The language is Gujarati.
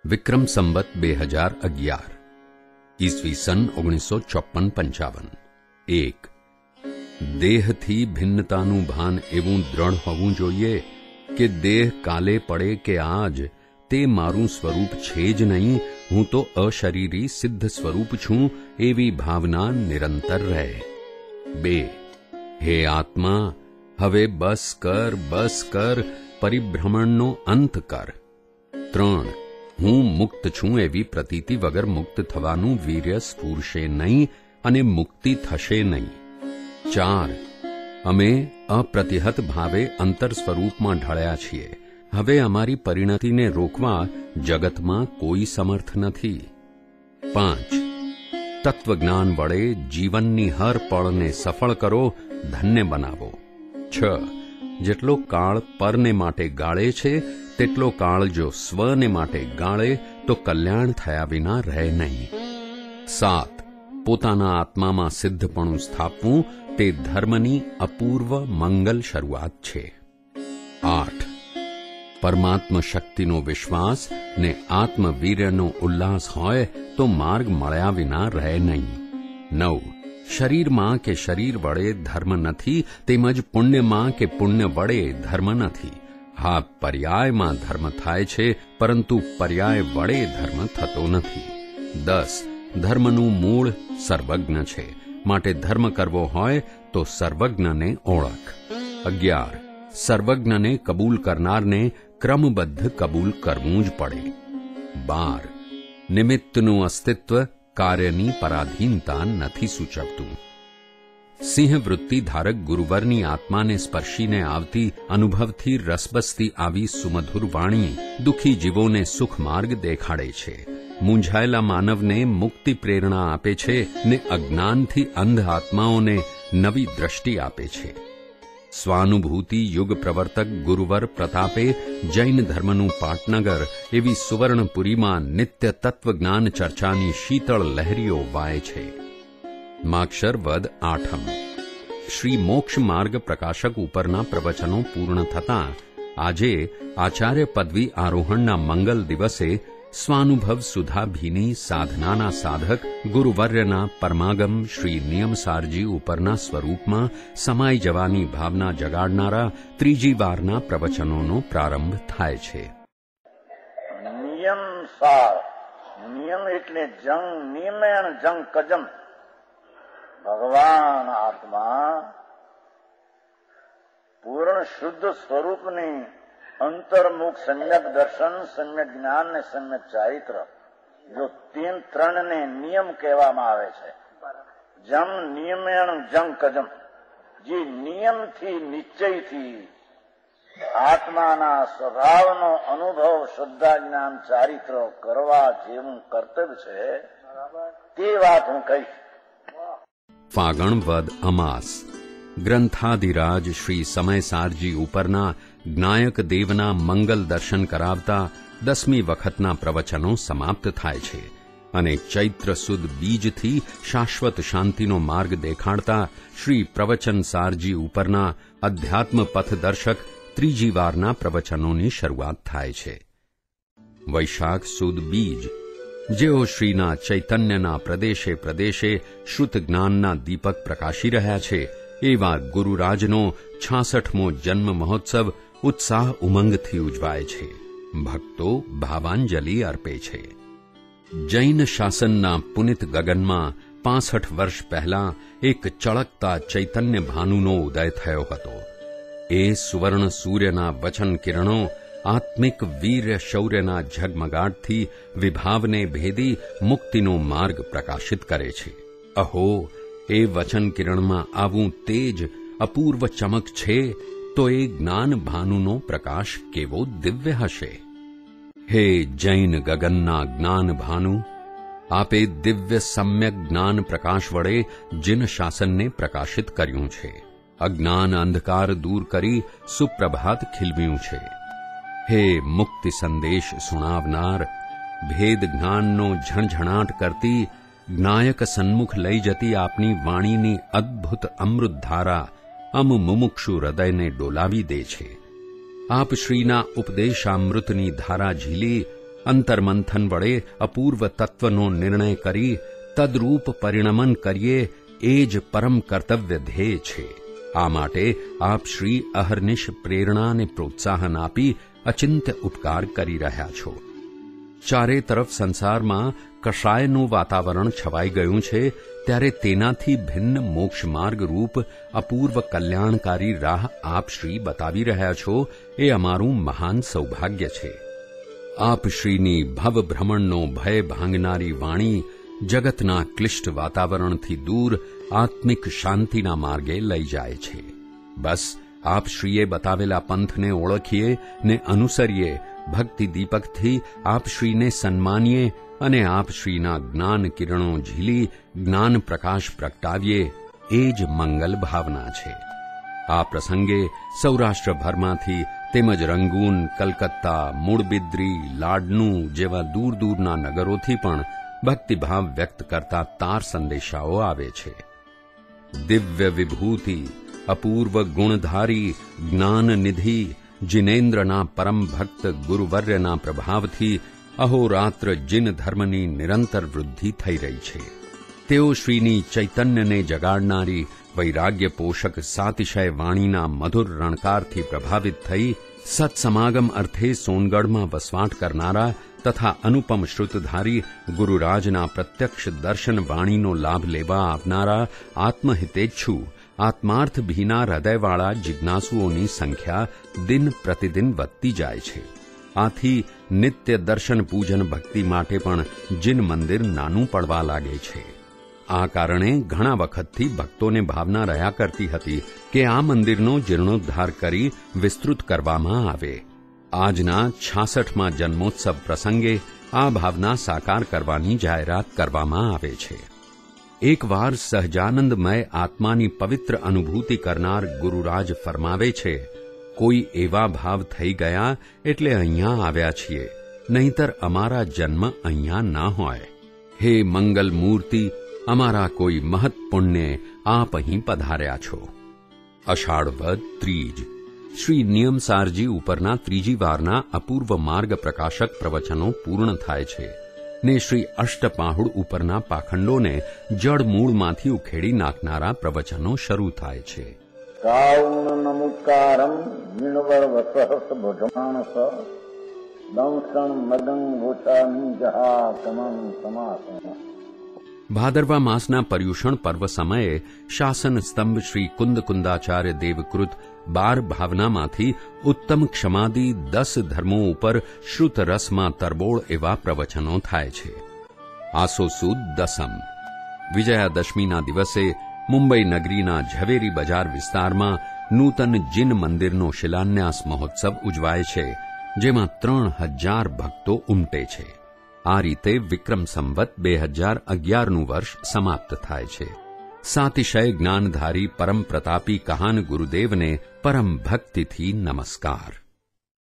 વિક્રમ સંવત 2011 ઈસવીસન 1954-55। 1. દેહથી ભિન્નતાનું ભાન એવું દ્રઢ હોવું જોઈએ કે દેહ કાલે પડે કે આજ તે મારું સ્વરૂપ છે જ નહીં, હું તો અશરીરી સિદ્ધ સ્વરૂપ છું, એવી ભાવના નિરંતર રહે। 2. હે આત્મા, હવે બસ કર, પરિભ્રમણનો અંત કર। 3. હું મુક્ત છું એવી પ્રતીતિ વગર મુક્ત થવાનું વીર્ય સ્ફૂરશે નહીં અને મુક્તિ થશે નહીં। 4. અમે અપ્રતિહત ભાવે અંતર સ્વરૂપમાં ઢળ્યા છીએ, હવે અમારી પરિણતિને રોકવા જગતમાં કોઈ સમર્થ નથી। 5. તત્વજ્ઞાન વડે જીવનની હર પળને સફળ કરો, ધન્ય બનાવો। 6. જેટલો કાળ પરને માટે ગાળે છે તેટલો કાળ જો સ્વને માટે ગાળે તો કલ્યાણ થયા વિના રહે નહીં। 7. પોતાના આત્મામાં સિદ્ધપણું સ્થાપવું તે ધર્મની અપૂર્વ મંગલ શરૂઆત છે। 8. પરમાત્મ શક્તિનો વિશ્વાસ ને આત્મવીર્યનો ઉલ્લાસ હોય તો માર્ગ મળ્યા વિના રહે નહીં। 9. શરીરમાં કે શરીર વડે ધર્મ નથી, તેમજ પુણ્યમાં કે પુણ્ય વડે ધર્મ નથી। હા, પર્યાયમાં ધર્મ થાય છે, પરંતુ પર્યાય વડે ધર્મ થતો નથી। 10. ધર્મનું મૂળ સર્વજ્ઞ છે, માટે ધર્મ કરવો હોય તો સર્વજ્ઞને ઓળખ। 11. સર્વજ્ઞને કબૂલ કરનારને ક્રમબદ્ધ કબૂલ કરવું જ પડે। 12. નિમિત્તનું અસ્તિત્વ કાર્યની પરાધીનતા નથી સૂચવતું। સિંહ વૃત્તિ ધારક ગુરુવરની આત્માને સ્પર્શીને આવતી અનુભવથી રસબસતી આવી સુમધુર વાણી દુઃખી જીવોને સુખ માર્ગ દેખાડે છે, મૂંઝાયેલા માનવને મુક્તિ પ્રેરણા આપે છે ને અજ્ઞાનથી અંધ આત્માઓને નવી દ્રષ્ટિ આપે છે। સ્વાનુભૂતિ યુગ પ્રવર્તક ગુરુવર પ્રતાપે જૈન ધર્મનું પાટનગર એવી સુવર્ણપુરીમાં નિત્ય તત્વજ્ઞાન ચર્ચાની શીતળ લહેરીઓ વાય છે। માક્ષર વદ 8મ। શ્રી મોક્ષ માર્ગ પ્રકાશક ઉપરના પ્રવચનો પૂર્ણ થતાં આજે આચાર્ય પદવી આરોહણના મંગલ દિવસે સ્વાનુભવ સુધાભીની સાધનાના સાધક ગુરુવર્યના પરમાગમ શ્રી નિયમસારજી ઉપરના સ્વરૂપમાં સમાઈ જવાની ભાવના જગાડનારા ત્રીજી વારના પ્રવચનોનો પ્રારંભ થાય છે। નિયમસાર, નિયમ એટલે જંગ, નિયમેણ જંગ કજમ। ભગવાન આત્મા પૂર્ણ શુદ્ધ સ્વરૂપની અંતર્મુખ સમ્યક દર્શન, સમ્યક જ્ઞાન ને સમ્યક ચારિત્ર, જો ત્રણને નિયમ કહેવામાં આવે છે। જમ નિયમેણ જંગ કજમ, જે નિયમથી નિશ્ચયથી આત્માના સ્વભાવનો અનુભવ શ્રદ્ધા જ્ઞાન ચારિત્ર કરવા જેવું કર્તવ્ય છે, તે વાત હું કહીશ। ફાગણ વદ અમાસ। ગ્રંથાધિરાજ શ્રી સમયસારજી ઉપરના જ્ઞાયક દેવના મંગલ દર્શન કરાવતા 10મી વખતના પ્રવચનો સમાપ્ત થાય છે અને ચૈત્ર સુદ બીજથી શાશ્વત શાંતિનો માર્ગ દેખાડતા શ્રી પ્રવચનસારજી ઉપરના અધ્યાત્મ પથદર્શક ત્રીજી વારના પ્રવચનોની શરૂઆત થાય છે। વૈશાખ સુદ બીજ, જેઓ શ્રીના ચૈતન્યના પ્રદેશે પ્રદેશે શ્રુત જ્ઞાનના દીપક પ્રકાશી રહ્યા છે, એવા ગુરુરાજનો 66મો જન્મ મહોત્સવ ઉત્સાહ ઉમંગથી ઉજવાય છે। ભક્તો ભાવાંજલિ અર્પે છે। જૈન શાસનના પુનિત ગગનમાં 65 વર્ષ પહેલા એક ચળકતા ચૈતન્ય ભાનુનો ઉદય થયો હતો। એ સુવર્ણ સૂર્યના વચન કિરણો આત્મિક વીર્ય શૌર્યના ઝગમગાટથી વિભાવને ભેદી મુક્તિનો માર્ગ પ્રકાશિત કરે છે। અહો, એ વચન કિરણમાં આવું તેજ અપૂર્વ ચમક છે તો એ જ્ઞાન ભાનુનો પ્રકાશ કેવો દિવ્ય હશે। હે જૈન ગગનના જ્ઞાન ભાનુ, આપે દિવ્ય સમ્યક જ્ઞાન પ્રકાશ વડે જીન શાસનને પ્રકાશિત કર્યું છે, અજ્ઞાન અંધકાર દૂર કરી સુપ્રભાત ખીલવ્યું છે। હે મુક્તિ સંદેશ સુણાવનાર, ભેદ જ્ઞાનનો ઝણઝણાટ કરતી જ્ઞાયક સન્મુખ લઈ જતી આપની વાણીની અદ્ભુત અમૃતધારા મુમુક્ષુ હૃદયને ડોલાવી દે છે। આપ શ્રીના ઉપદેશામૃતની ધારા ઝીલી અંતર્મંથન વડે અપૂર્વ તત્વનો નિર્ણય કરી તદરૂપ પરિણમન કરીએ એ જ પરમ કર્તવ્ય ધ્યેય છે. આ માટે આપ શ્રી અહર્નિશ પ્રેરણા અને પ્રોત્સાહન આપી અચિંત્ય ઉપકાર કરી રહ્યા છો. ચારે તરફ સંસારમાં કષાયનું વાતાવરણ છવાઈ ગયું છે, ત્યારે તેનાથી ભિન્ન મોક્ષ માર્ગ રૂપ અપૂર્વ કલ્યાણકારી રાહ આપ શ્રી બતાવી રહ્યા છો, એ અમારું મહાન સૌભાગ્ય છે. આપ શ્રીની ભવ ભ્રમણનો ભય ભાંગનારી વાણી જગતના ક્લિષ્ટ વાતાવરણથી દૂર આત્મિક શાંતિના માર્ગે લઈ જાય છે. બસ આપ શ્રીએ બતાવેલા પંથને ઓળખીએ ને અનુસરીએ, ભક્તિ દીપકથી આપ શ્રીને સન્માનીએ અને આપ શ્રીના જ્ઞાન કિરણો ઝીલી જ્ઞાન પ્રકાશ પ્રગટાવીએ, એ જ મંગલ ભાવના છે. આ પ્રસંગે સૌરાષ્ટ્રભરમાંથી તેમજ રંગૂન, કલકત્તા, મૂળબિદ્રી, લાડનું જેવા દૂર દૂરના નગરોથી પણ ભક્તિભાવ વ્યક્ત કરતા તાર સંદેશાઓ આવે છે. દિવ્ય વિભૂતિ, અપૂર્વ ગુણધારી, જ્ઞાન નિધિ, જિનેન્દ્રના પરમ ભક્ત ગુરુવર્યના પ્રભાવથી અહોરાત્ર જીન ધર્મની નિરંતર વૃદ્ધિ થઈ રહી છે. તેઓ શ્રીની ચૈતન્યને જગાડનારી વૈરાગ્ય પોષક સાતિશય વાણીના મધુર રણકારથી પ્રભાવિત થઈ સત્સમાગમ અર્થે સોનગઢમાં વસવાટ કરનારા તથા અનુપમ શ્રુતધારી ગુરુરાજના પ્રત્યક્ષ દર્શન વાણીનો લાભ લેવા આવનારા આત્મહિતેચ્છુ આત્માર્થ ભીના હૃદયવાળા જિજ્ઞાસુઓની સંખ્યા દિન પ્રતિદિન વધતી જાય છે. આથી નિત્ય દર્શન પૂજન ભક્તિ માટે પણ જીન મંદિર નાનું પડવા લાગે છે. આ કારણે ઘણા વખતથી ભક્તોને ભાવના રહ્યા કરતી હતી કે આ મંદિરનો જીર્ણોદ્ધાર કરી વિસ્તૃત કરવામાં આવે. આજના 66મા જન્મોત્સવ પ્રસંગે આ ભાવના સાકાર કરવાની જાહેરાત કરવામાં આવે છે. એકવાર સહજાનંદમય આત્માની પવિત્ર અનુભૂતિ કરનાર ગુરુરાજ ફરમાવે છે, કોઈ એવા ભાવ થઈ ગયા એટલે અહીંયા આવ્યા છીએ, નહીંતર અમારા જન્મ અહીંયા ના હોય. હે મંગલ મૂર્તિ, અમારા કોઈ મહત પુણ્ય આપ અહીં પધાર્યા છો. અષાઢ વદ ત્રીજ શ્રી નિયમસારજી ઉપરના ત્રીજી વારના અપૂર્વ માર્ગ પ્રકાશક પ્રવચનો પૂર્ણ થાય છે ને શ્રી અષ્ટપાહુડ ઉપરના પાખંડોને જળમૂળમાંથી ઉખેડી નાખનારા પ્રવચનો શરૂ થાય છે. કાઉન નમુકારમ જીણવર વસહસ ભજમાનસ દંસણ મદં ગોચાની જહા સમં સમાસન. ભાદરવા માસના પર્યુષણ પર્વ સમયે શાસન સ્તંભ શ્રી કુંદકુંદાચાર્ય દેવકૃત 12 ભાવનામાંથી ઉત્તમ ક્ષમાદી 10 ધર્મો ઉપર શ્રુત રસમાં તરબોળ એવા પ્રવચનો થાય છે. આસો સુદ દસમ વિજયાદશમીના દિવસે મુંબઈ નગરીના ઝવેરી બજાર વિસ્તારમાં નૂતન જીન મંદિરનો શિલાન્યાસ મહોત્સવ ઉજવાય છે, જેમાં 3000 ભક્તો ઉમટે છે. આ રીતે વિક્રમ સંવત 2011નું વર્ષ સમાપ્ત થાય છે. સાતિશય જ્ઞાનધારી પરમ પ્રતાપી કહાન ગુરુદેવને પરમ ભક્તિથી નમસ્કાર.